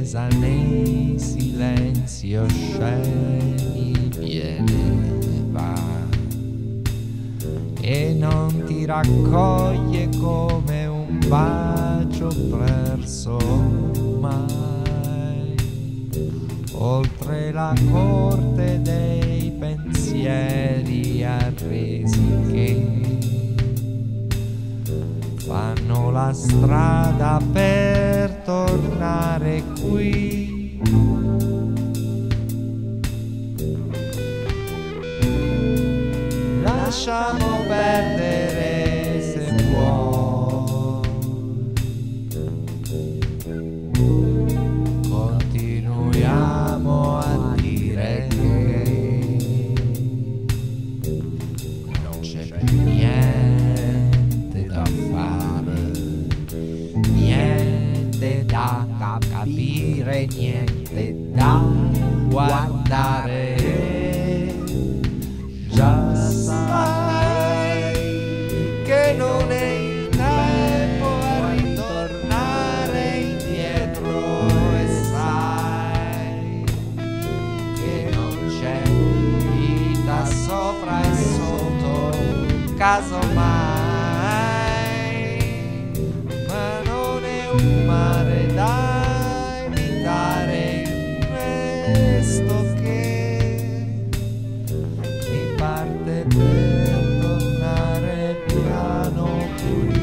sospesa nei silenzi osceni, viene e va e non ti raccoglie come un bacio perso mai, oltre la corte dei pensieri arresi che fanno la strada per tornare qui. Lasciamo perdere se vuoi, continuiamo a dire che non c'è più niente da fare, niente da capire, niente da guardare. Già sai che non è il tempo a ritornare indietro e sai che non c'è vita sopra e sotto, casomai, ma non è un mare da evitare il resto parte per tornare piano qui.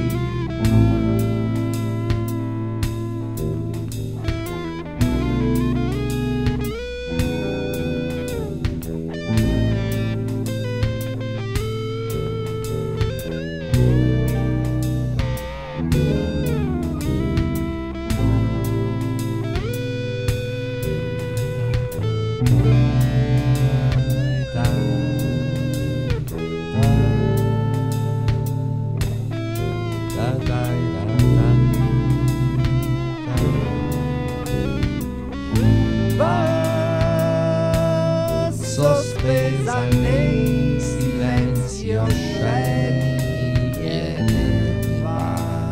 Va sospesa nei silenzi osceni, viene e va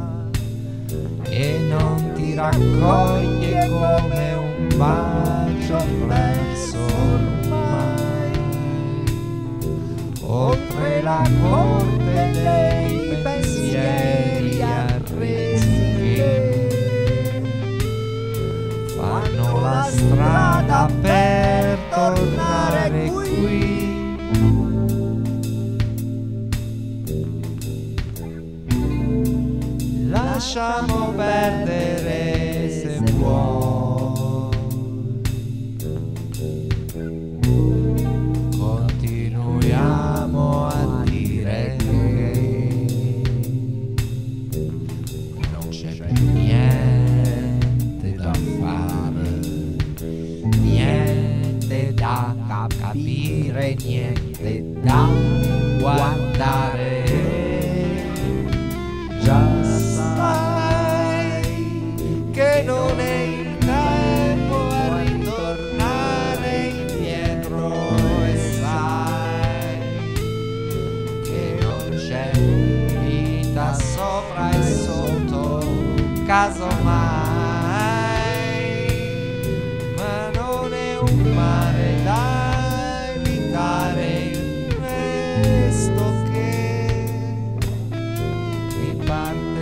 e non ti raccoglie come un bacio perso ormai, oltre la corte dei pensieri arresi che fanno la strada per tornare qui. Lasciamo perdere se vuoi, continuiamo a dire che non c'è più niente da fare, niente da capire, niente da guardare. Già sai che non è il tempo a ritornare indietro e sai che non c'è vita sopra e sotto, casomai, ma non è un mare da evitare il resto che mi parte